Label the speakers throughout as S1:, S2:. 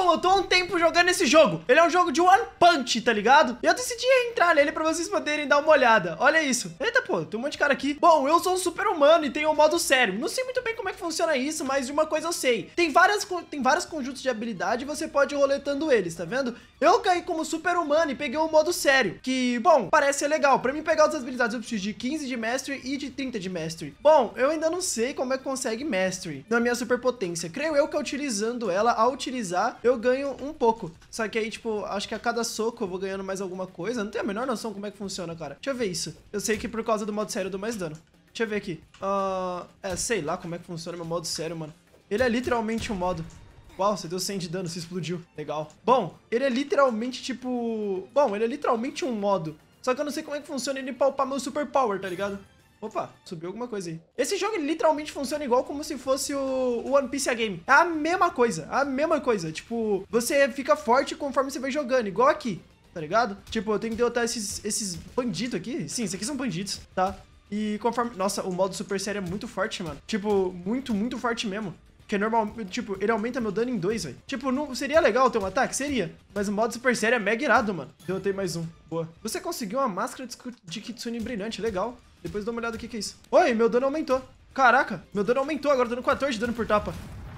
S1: Bom, eu tô há um tempo jogando esse jogo. Ele é um jogo de One Punch, tá ligado? E eu decidi entrar nele pra vocês poderem dar uma olhada. Olha isso. Eita, pô, tem um monte de cara aqui. Bom, eu sou um super humano e tenho um modo sério. Não sei muito bem como é que funciona isso, mas de uma coisa eu sei. Tem vários conjuntos de habilidade e você pode ir roletando eles, tá vendo? Eu caí como super humano e peguei o modo sério, que, bom, parece ser legal. Pra mim pegar outras habilidades eu preciso de 15 de Mastery e de 30 de Mastery. Bom, eu ainda não sei como é que consegue Mastery na minha superpotência. Creio eu que utilizando ela, ao utilizar, eu ganho um pouco. Só que aí, tipo, acho que a cada soco eu vou ganhando mais alguma coisa. Não tenho a menor noção como é que funciona, cara. Deixa eu ver isso. Eu sei que por causa do modo sério eu dou mais dano. Deixa eu ver aqui. Sei lá como é que funciona meu modo sério, mano. Ele é literalmente um modo... Uau, você deu 100 de dano, se explodiu. Legal. Bom, ele é literalmente, tipo... Bom, ele é literalmente um modo. Só que eu não sei como é que funciona ele pra upar meu super power, tá ligado? Opa, subiu alguma coisa aí. Esse jogo ele literalmente funciona igual como se fosse o One Piece Game. É a mesma coisa, a mesma coisa. Tipo, você fica forte conforme você vai jogando, igual aqui, tá ligado? Tipo, eu tenho que derrotar esses bandidos aqui. Sim, esses aqui são bandidos, tá? E conforme... Nossa, o modo super sério é muito forte, mano. Tipo, muito, muito forte mesmo. Porque normal, tipo, ele aumenta meu dano em 2, velho. Tipo, não seria legal ter um ataque? Seria. Mas o modo super sério é mega irado, mano. Derrotei mais um. Boa. Você conseguiu uma máscara de Kitsune brilhante. Legal. Depois dá uma olhada no que é isso. Oi, meu dano aumentou. Caraca, meu dano aumentou. Agora eu tô dando 14 de dano por tapa.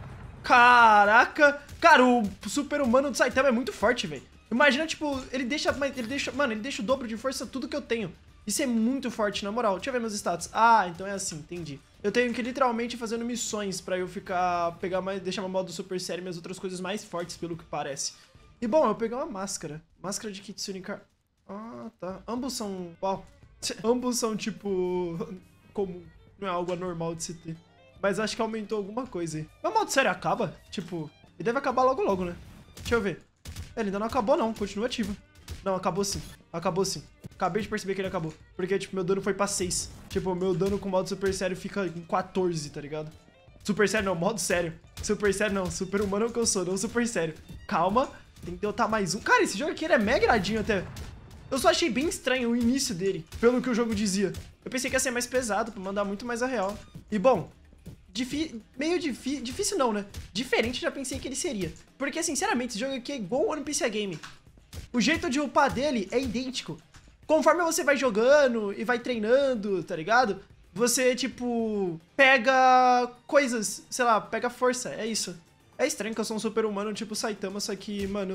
S1: Caraca. Cara, o super humano do Saitama é muito forte, velho. Imagina, tipo, ele deixa, mano, ele deixa o dobro de força tudo que eu tenho. Isso é muito forte, na moral. Deixa eu ver meus status. Ah, então é assim, entendi. Eu tenho que literalmente fazendo missões pra eu deixar meu modo super sério e minhas outras coisas mais fortes, pelo que parece. E bom, eu peguei uma máscara. Máscara de Kitsune. Ah, tá. Ambos são... Uau. Ambos são, tipo... comum. Não é algo anormal de se ter. Mas acho que aumentou alguma coisa aí. Meu modo sério acaba? Tipo, ele deve acabar logo logo, né? Deixa eu ver. Ele ainda não acabou, não. Continua ativo. Não, acabou sim. Acabou sim. Acabei de perceber que ele acabou. Porque, tipo, meu dano foi pra 6. Tipo, meu dano com modo super sério fica em 14, tá ligado? Super sério não, modo sério. Super sério não, super humano é o que eu sou, não super sério. Calma, tem que derrotar mais um. Cara, esse jogo aqui ele é mega iradinho até. Eu só achei bem estranho o início dele, pelo que o jogo dizia. Eu pensei que ia ser mais pesado, pra mandar muito mais a real. E, bom, difícil não, né? Diferente, já pensei que ele seria. Porque, sinceramente, esse jogo aqui é igual o One Piece Game. O jeito de upar dele é idêntico. Conforme você vai jogando e vai treinando, tá ligado? Você, tipo, pega coisas, sei lá, pega força, é isso. É estranho que eu sou um super humano tipo Saitama, só que, mano,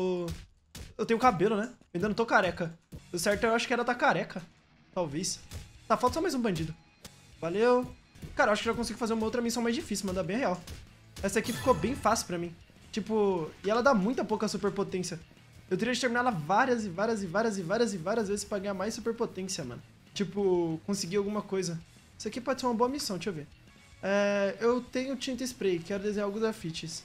S1: eu tenho cabelo, né? Eu ainda não tô careca. O certo eu acho que era tá careca. Talvez. Tá, falta só mais um bandido. Valeu. Cara, eu acho que já consigo fazer uma outra missão mais difícil, mandar bem real. Essa aqui ficou bem fácil pra mim. Tipo, e ela dá muita pouca superpotência. Eu teria de terminar ela várias vezes pra ganhar mais superpotência, mano. Tipo, conseguir alguma coisa. Isso aqui pode ser uma boa missão, deixa eu ver. Eu tenho tinta spray, quero desenhar alguns grafites.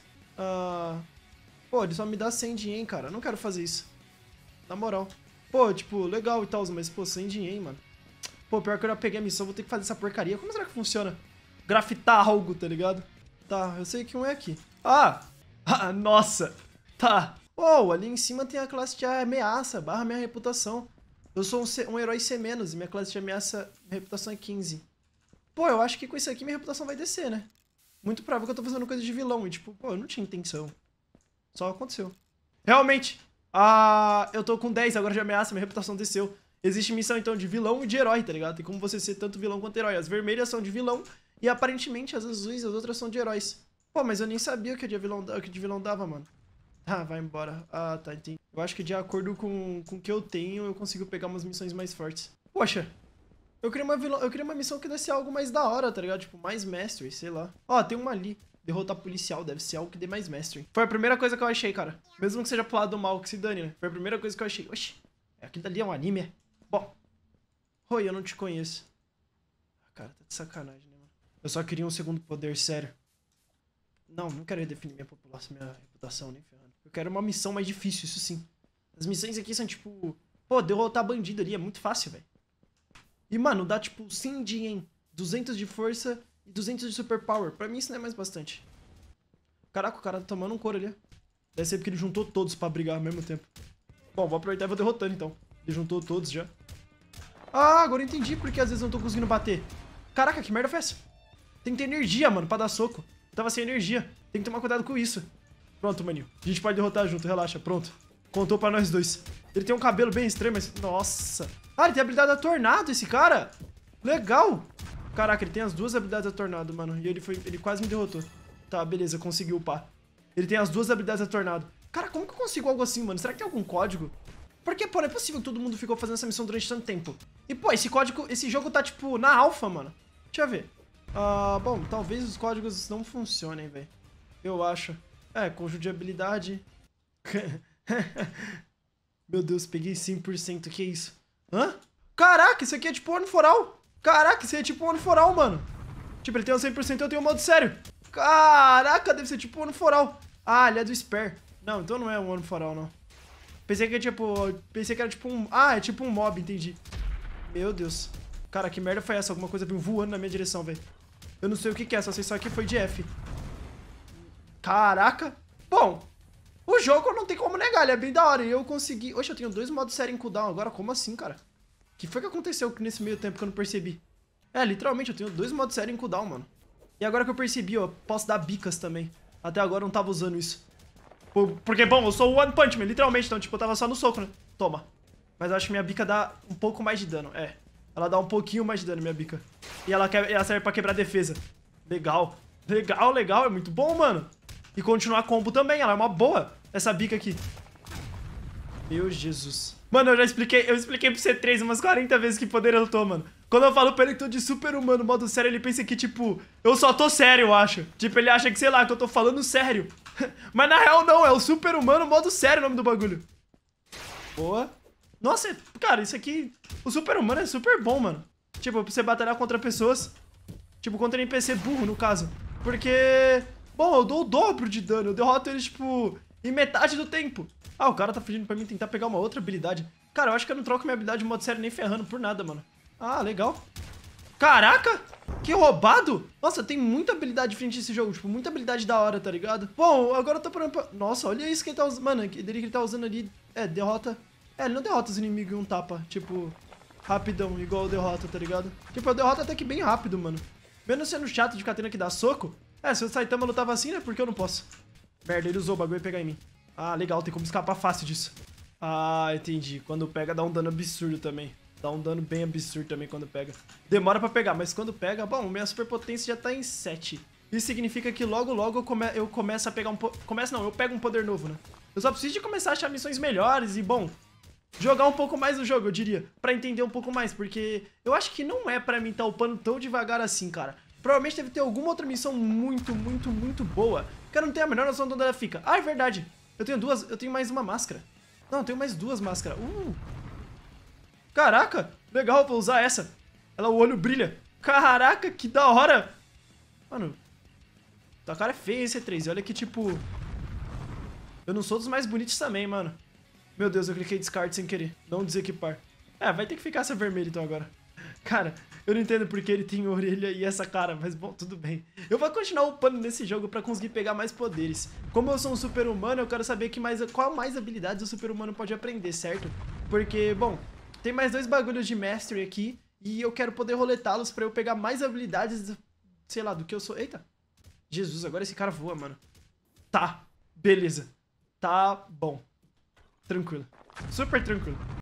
S1: Pô, ele só me dá 100 de yen, cara. Eu não quero fazer isso. Na moral. Pô, tipo, legal e tal, mas, pô, 100 de yen, mano. Pô, pior que eu já peguei a missão, vou ter que fazer essa porcaria. Como será que funciona? Grafitar algo, tá ligado? Tá, eu sei que um é aqui. Nossa. Tá. Oh, ali em cima tem a classe de ameaça, barra minha reputação. Eu sou um herói C- e minha classe de ameaça, minha reputação é 15. Pô, eu acho que com isso aqui minha reputação vai descer, né? Muito provável que eu tô fazendo coisa de vilão e tipo, pô, eu não tinha intenção. Só aconteceu. Realmente! Eu tô com 10 agora de ameaça, minha reputação desceu. Existe missão então de vilão e de herói, tá ligado? Tem como você ser tanto vilão quanto herói. As vermelhas são de vilão e aparentemente as azuis e as outras são de heróis. Pô, mas eu nem sabia o que de vilão dava, mano. Ah, vai embora. Ah, tá, entendi. Eu acho que de acordo com o que eu tenho, eu consigo pegar umas missões mais fortes. Poxa, eu queria uma missão que desse algo mais da hora, tá ligado? Tipo, mais mastery, sei lá. Ó, tem uma ali. Derrotar policial, deve ser algo que dê mais mastery. Foi a primeira coisa que eu achei, cara. Mesmo que seja pro lado do mal, que se dane, né? Foi a primeira coisa que eu achei. Oxi, aquilo dali é um anime, é? Bom. Oi, eu não te conheço. Cara, tá de sacanagem, né, mano? Eu só queria um segundo poder, sério. Não quero redefinir minha população, minha reputação, nem ferrando. Eu quero uma missão mais difícil, isso sim. As missões aqui são tipo... Pô, derrotar bandido ali é muito fácil, velho. E, mano, dá tipo 100 de yen, 200 de força e 200 de superpower. Pra mim isso não é mais bastante. Caraca, o cara tá tomando um couro ali. Deve ser porque ele juntou todos pra brigar ao mesmo tempo. Bom, vou aproveitar e vou derrotando então. Ele juntou todos já. Ah, agora eu entendi porque às vezes eu não tô conseguindo bater. Caraca, que merda foi essa? Tem que ter energia, mano, pra dar soco. Tava sem energia. Tem que tomar cuidado com isso. Pronto, maninho. A gente pode derrotar junto, relaxa. Pronto. Contou pra nós dois. Ele tem um cabelo bem estranho, mas... Nossa. Ah, ele tem a habilidade da Tornado, esse cara. Legal. Caraca, ele tem as duas habilidades da Tornado, mano. E ele quase me derrotou. Tá, beleza, conseguiu upar. Ele tem as duas habilidades da Tornado. Cara, como que eu consigo algo assim, mano? Será que tem algum código? Porque, pô, não é possível que todo mundo ficou fazendo essa missão durante tanto tempo. E, pô, esse jogo tá, tipo, na alpha, mano. Deixa eu ver. Bom, talvez os códigos não funcionem, velho. Eu acho. Conjunto de habilidade. Meu Deus, peguei 100%, que isso? Hã? Caraca, isso aqui é tipo One for All. Caraca, isso aí é tipo One for All, mano. Tipo, ele tem o 100% e eu tenho o modo sério. Caraca, deve ser tipo One for All. Ah, ele é do Spare. Não, então não é um One for All, não. Pensei que era tipo um... Ah, é tipo um mob, entendi. Meu Deus. Cara, que merda foi essa? Alguma coisa veio voando na minha direção, velho. Eu não sei o que é, só sei só que foi de F. Caraca. Bom, o jogo não tem como negar, ele é bem da hora. E eu consegui... Oxe, eu tenho 2 modos série em cooldown agora. Como assim, cara? O que foi que aconteceu nesse meio tempo que eu não percebi? Literalmente, eu tenho 2 modos série em cooldown, mano. E agora que eu percebi, ó, posso dar bicas também. Até agora eu não tava usando isso. Porque, bom, eu sou o One Punch Man, literalmente. Então, tipo, eu tava só no soco, né? Toma. Mas eu acho que minha bica dá um pouco mais de dano. Ela dá um pouquinho mais de dano, minha bica. E ela serve pra quebrar a defesa. Legal. Legal, legal. É muito bom, mano. E continuar combo também. Ela é uma boa, essa bica aqui. Meu Jesus. Mano, eu expliquei pro C3 umas 40 vezes que poder eu tô, mano. Quando eu falo pra ele que tô de super humano, modo sério, ele pensa que, tipo, eu só tô sério, eu acho. Tipo, ele acha que, sei lá, que eu tô falando sério. Mas na real não, é o super humano modo sério o nome do bagulho. Boa. Nossa, cara, isso aqui... O super humano é super bom, mano. Tipo, pra você batalhar contra pessoas. Tipo, contra NPC burro, no caso. Porque... Bom, eu dou o dobro de dano. Eu derroto eles, tipo, em metade do tempo. Ah, o cara tá pedindo pra mim tentar pegar uma outra habilidade. Cara, eu acho que eu não troco minha habilidade de modo sério nem ferrando por nada, mano. Ah, legal. Caraca! Que roubado! Nossa, tem muita habilidade diferente nesse jogo. Tipo, muita habilidade da hora, tá ligado? Bom, agora eu tô parando pra... Nossa, olha isso que ele tá usando. Mano, que ele tá usando ali... derrota... ele não derrota os inimigos em um tapa. Tipo, rapidão, igual o derrota, tá ligado? Tipo, eu derroto até que bem rápido, mano. Menos sendo chato de ficar tendo que dar soco. Se o Saitama lutava assim, né? Porque eu não posso. Merda, ele usou o bagulho e pegar em mim. Ah, legal, tem como escapar fácil disso. Ah, entendi. Quando pega, dá um dano absurdo também. Dá um dano bem absurdo também quando pega. Demora pra pegar, mas quando pega... Bom, minha superpotência já tá em 7. Isso significa que logo, logo eu começo a pegar um... eu pego um poder novo, né? Eu só preciso de começar a achar missões melhores e, bom... Jogar um pouco mais o jogo, eu diria. Pra entender um pouco mais, porque... Eu acho que não é pra mim tá upando tão devagar assim, cara. Provavelmente deve ter alguma outra missão muito, muito, muito boa. Que eu não tenho a menor noção de onde ela fica. Ah, é verdade. Eu tenho mais uma máscara. Não, eu tenho mais 2 máscaras. Caraca, legal, vou usar essa. O olho brilha. Caraca, que da hora. Mano, tua cara é feia esse C3. Olha que, tipo... Eu não sou dos mais bonitos também, mano. Meu Deus, eu cliquei descarte sem querer. Não desequipar. Vai ter que ficar essa vermelha então agora. Cara, eu não entendo porque ele tem orelha e essa cara, mas bom, tudo bem. Eu vou continuar upando nesse jogo pra conseguir pegar mais poderes. Como eu sou um super humano, eu quero saber qual mais habilidades o super humano pode aprender, certo? Porque, bom, tem mais 2 bagulhos de Mastery aqui e eu quero poder roletá-los pra eu pegar mais habilidades, sei lá, do que eu sou. Eita! Jesus, agora esse cara voa, mano. Tá, beleza. Tá bom. Tranquilo. Super tranquilo.